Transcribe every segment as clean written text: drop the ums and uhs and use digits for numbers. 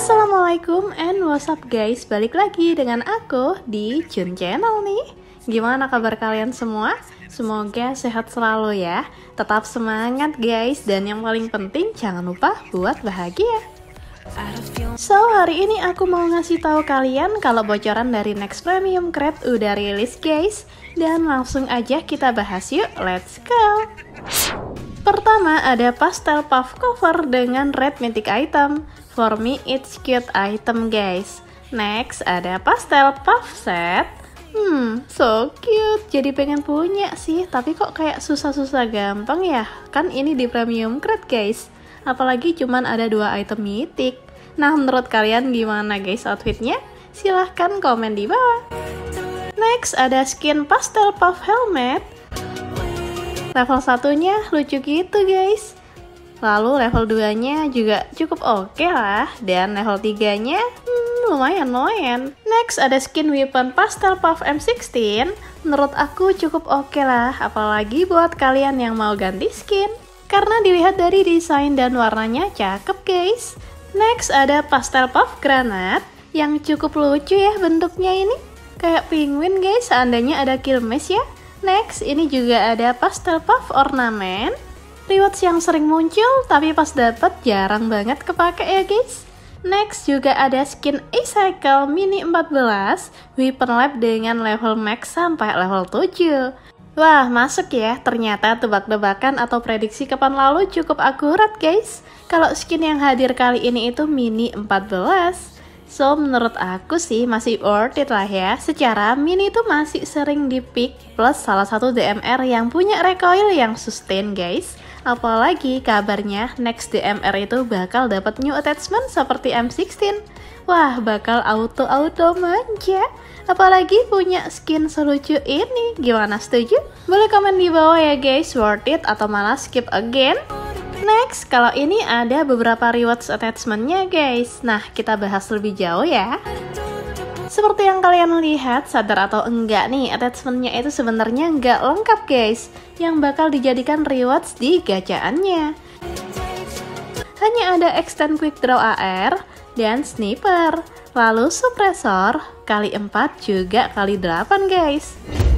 Assalamualaikum and what's up guys, balik lagi dengan aku di Jun Channel nih. Gimana kabar kalian semua? Semoga sehat selalu ya. Tetap semangat guys, dan yang paling penting jangan lupa buat bahagia. So, hari ini aku mau ngasih tahu kalian kalau bocoran dari Next Premium Crate udah rilis guys. Dan langsung aja kita bahas yuk, let's go. Pertama ada pastel puff cover dengan red mythic item. For me it's cute item guys. Next ada pastel puff set. So cute, jadi pengen punya sih, tapi kok kayak susah-susah gampang ya. Kan ini di premium crate guys. Apalagi cuman ada 2 item mythic. Nah menurut kalian gimana guys outfitnya? Silahkan komen di bawah. Next ada skin pastel puff helmet. Level 1-nya lucu gitu guys. Lalu level 2-nya juga cukup oke lah. Dan level 3-nya lumayan. Next ada skin weapon pastel puff M16. Menurut aku cukup oke lah, apalagi buat kalian yang mau ganti skin. Karena dilihat dari desain dan warnanya cakep guys. Next ada pastel puff granat yang cukup lucu ya bentuknya ini. Kayak penguin guys, seandainya ada kilmes ya. Next, ini juga ada pastel puff ornamen. Rewards yang sering muncul, tapi pas dapet jarang banget kepake ya guys. Next, juga ada skin E-Cycle Mini 14, Weapon Lab dengan level max sampai level 7. Wah, masuk ya, ternyata tebak-tebakan atau prediksi kapan lalu cukup akurat guys. Kalau skin yang hadir kali ini itu Mini 14. So, menurut aku sih masih worth it lah ya. Secara mini itu masih sering di-pick, plus salah satu DMR yang punya recoil yang sustain guys. Apalagi kabarnya next DMR itu bakal dapat new attachment seperti M16. Wah, bakal auto manja. Apalagi punya skin selucu ini. Gimana, setuju? Boleh komen di bawah ya guys, worth it atau malah skip again? Next, kalau ini ada beberapa rewards attachmentnya guys. Nah, kita bahas lebih jauh ya. Seperti yang kalian lihat, sadar atau enggak nih, attachmentnya itu sebenarnya nggak lengkap guys, yang bakal dijadikan rewards di gachaannya. Hanya ada extend quick draw AR dan sniper, lalu suppressor kali 4 juga kali 8 guys.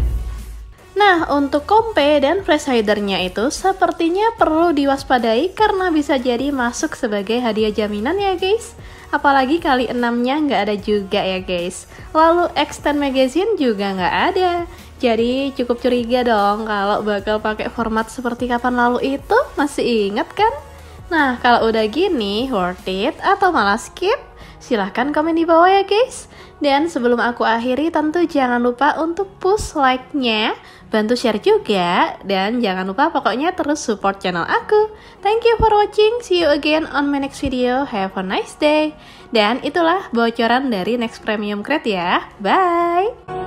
Nah, untuk kompe dan flash hidernya itu sepertinya perlu diwaspadai karena bisa jadi masuk sebagai hadiah jaminan ya guys. Apalagi kali 6-nya nggak ada juga ya guys. Lalu extend magazine juga nggak ada. Jadi cukup curiga dong kalau bakal pakai format seperti kapan lalu itu, masih inget kan? Nah, kalau udah gini, worth it atau malah skip? Silahkan komen di bawah ya guys. Dan sebelum aku akhiri, tentu jangan lupa untuk push like-nya, bantu share juga, dan jangan lupa pokoknya terus support channel aku. Thank you for watching, see you again on my next video, have a nice day. Dan itulah bocoran dari Next Premium Crate ya, bye!